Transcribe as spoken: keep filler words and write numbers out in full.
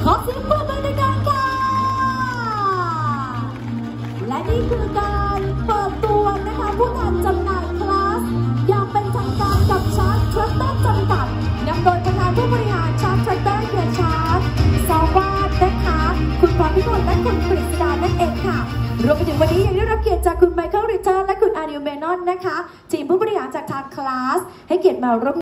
ขอเสียงปรบมือดังๆค่ะและนี่คือการเปิดตัวนะคะผู้นำจำหน่ายคลาสอย่างเป็นทางการกับชาร์จแทรคเตอร์จำกัดนำโดยประธานผู้บริหารชาร์จแทรคเตอร์เกียร์ชาร์จสวาดนะคะคุณพรพิมลและคุณกฤษดานั่นเองค่ะรวมไปถึงวันนี้ยังได้รับเกียรติจากคุณไมเคิลริชาร์ดและคุณอานิวเมนอนนะคะทีมผู้บริหารจากทางคลาสให้เกียรติมาร่วม